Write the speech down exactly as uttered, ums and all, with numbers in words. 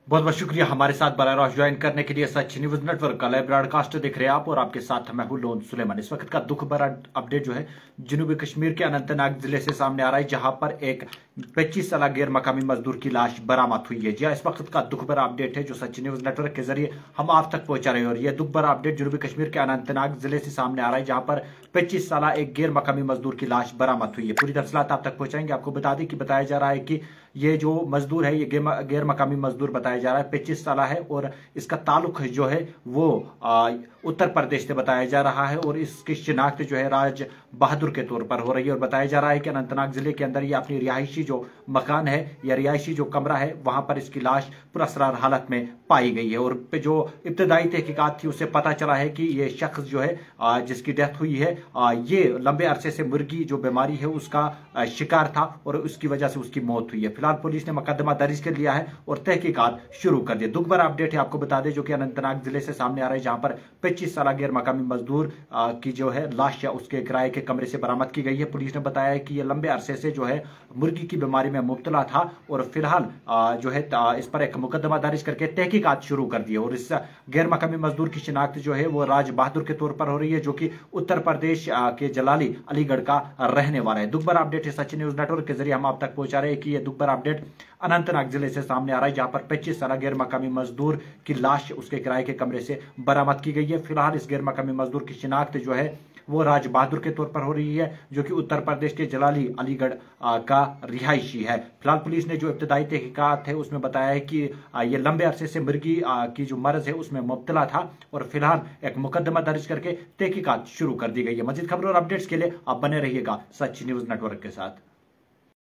बहुत बहुत शुक्रिया हमारे साथ बराह रास्त ज्वाइन करने के लिए। सच न्यूज नेटवर्क का लाइव ब्रॉडकास्ट देख रहे हैं आप और आपके साथ मैं हूं लोन सुलेमान। इस वक्त का दुख भरा अपडेट जो है जनूबी कश्मीर के अनंतनाग जिले से सामने आ रहा है, जहां पर एक पच्चीस साल गैर मकामी मजदूर की लाश बरामद हुई है। जी इस वक्त का दुख भरा अपडेट है जो सच न्यूज नेटवर्क के जरिए हम आप तक पहुंचा रहे हैं और यह दुख भरा अपडेट जनूबी कश्मीर के अनंतनाग जिले से सामने आ रहा है, जहां पर पच्चीस साल एक गैर मकामी मजदूर की लाश बरामद हुई है। पूरी तफसीलात आप तक पहुंचाएंगे। आपको बता दें कि बताया जा रहा है कि ये जो मजदूर है ये गैर मकामी मजदूर बताया जा रहा है, पच्चीस साल है और इसका ताल्लुक जो है वो आ, उत्तर प्रदेश से बताया जा रहा है और इसकी शिनाख्त जो है राज बहादुर के तौर पर हो रही है। और बताया जा रहा है कि अनंतनाग जिले के अंदर ये अपनी रिहायशी जो मकान है या रिहायशी जो कमरा है वहां पर इसकी लाश पुरअसरार हालत में पाई गई है। और जो इब्तदाई तहकीकात थी उससे पता चला है कि ये शख्स जो है आ, जिसकी डेथ हुई है आ, ये लंबे अरसे से मुर्गी जो बीमारी है उसका शिकार था और उसकी वजह से उसकी मौत हुई है। फिलहाल पुलिस ने मुकदमा दर्ज कर लिया है और तहकीकात शुरू कर दी। दुख भरा अपडेट है, आपको बता दें, जो कि अनंतनाग जिले से सामने आ रहा है, जहां पर पच्चीस साल गैर मकामी मजदूर की जो है लाश उसके किराए के कमरे से बरामद की गई है। पुलिस ने बताया है कि यह लंबे अरसे से जो है मुर्गी की बीमारी में मुब्तला था और फिलहाल जो है इस पर एक मुकदमा दर्ज करके तहकीकात शुरू कर दी है। और इस गैर मकामी मजदूर की शिनाख्त जो है वो राज बहादुर के तौर पर हो रही है, जो कि उत्तर प्रदेश के जलाली अलीगढ़ का रहने वाला है। दुख भरा अपडेट है सच न्यूज नेटवर्क के जरिए हम आप तक पहुंचा रहे हैं कि यह दुख भरा अपडेट अनंतनाग जिले से सामने आ रहा है, जहां पर पच्चीस साल गैर मकामी मजदूर की लाश उसके किराए के कमरे से बरामद की गई है। फिलहाल इस गैर मकामी मजदूर की शिनाख्त जो है वो राज बहादुर के तौर पर हो रही है, जो कि उत्तर प्रदेश के जलाली अलीगढ़ का रिहायशी है। फिलहाल पुलिस ने जो इब्तदाई तहकीकात है उसमें बताया है कि ये लंबे अरसे से मुर्गी की जो मर्ज है उसमें मुब्तला था और फिलहाल एक मुकदमा दर्ज करके तहकीकात शुरू कर दी गई है। मजीद खबरों और अपडेट्स के लिए आप बने रहिएगा सच न्यूज नेटवर्क के साथ।